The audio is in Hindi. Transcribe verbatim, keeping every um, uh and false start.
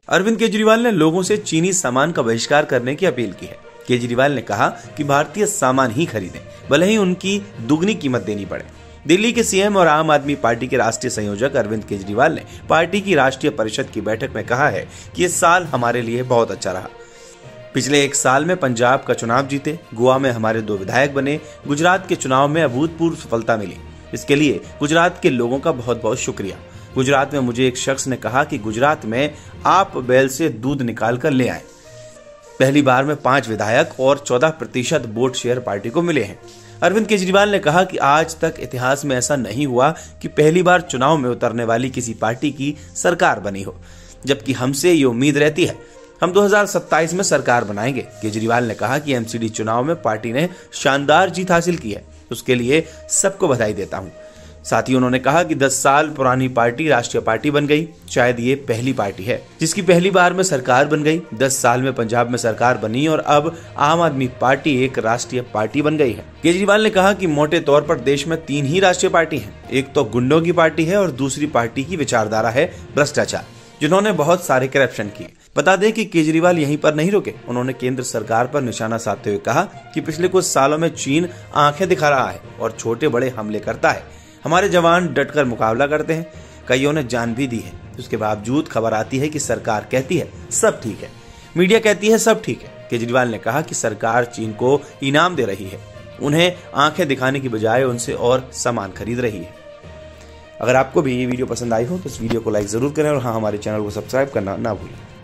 अरविंद केजरीवाल ने लोगों से चीनी सामान का बहिष्कार करने की अपील की है। केजरीवाल ने कहा कि भारतीय सामान ही खरीदें, भले ही उनकी दुगनी कीमत देनी पड़े। दिल्ली के सीएम और आम आदमी पार्टी के राष्ट्रीय संयोजक अरविंद केजरीवाल ने पार्टी की राष्ट्रीय परिषद की बैठक में कहा है कि ये साल हमारे लिए बहुत अच्छा रहा। पिछले एक साल में पंजाब का चुनाव जीते, गोवा में हमारे दो विधायक बने, गुजरात के चुनाव में अभूतपूर्व सफलता मिली। इसके लिए गुजरात के लोगों का बहुत बहुत शुक्रिया। गुजरात में मुझे एक शख्स ने कहा कि गुजरात में आप बैल से दूध निकाल कर ले आए। पहली बार में पांच विधायक और चौदह प्रतिशत वोट शेयर पार्टी को मिले हैं। अरविंद केजरीवाल ने कहा कि आज तक इतिहास में ऐसा नहीं हुआ कि पहली बार चुनाव में उतरने वाली किसी पार्टी की सरकार बनी हो, जबकि हमसे ये उम्मीद रहती है हम दो हज़ार सत्ताईस में सरकार बनाएंगे। केजरीवाल ने कहा कि एमसीडी चुनाव में पार्टी ने शानदार जीत हासिल की है, उसके लिए सबको बधाई देता हूं। साथ ही उन्होंने कहा कि दस साल पुरानी पार्टी राष्ट्रीय पार्टी बन गई। शायद ये पहली पार्टी है जिसकी पहली बार में सरकार बन गई। दस साल में पंजाब में सरकार बनी और अब आम आदमी पार्टी एक राष्ट्रीय पार्टी बन गई है। केजरीवाल ने कहा कि मोटे तौर पर देश में तीन ही राष्ट्रीय पार्टी हैं। एक तो गुंडों की पार्टी है और दूसरी पार्टी की विचारधारा है भ्रष्टाचार, जिन्होंने बहुत सारे करप्शन किए। बता दें कि केजरीवाल यहीं पर नहीं रुके। उन्होंने केंद्र सरकार पर निशाना साधते हुए कहा कि पिछले कुछ सालों में चीन आंखें दिखा रहा है और छोटे बड़े हमले करता है। हमारे जवान डटकर मुकाबला करते हैं, कईयों ने जान भी दी है। उसके बावजूद खबर आती है कि सरकार कहती है सब ठीक है, मीडिया कहती है सब ठीक है। केजरीवाल ने कहा कि सरकार चीन को इनाम दे रही है, उन्हें आंखें दिखाने की बजाय उनसे और सामान खरीद रही है। अगर आपको भी ये वीडियो पसंद आई हो तो इस वीडियो को लाइक जरूर करें और हाँ, हमारे चैनल को सब्सक्राइब करना ना भूलें।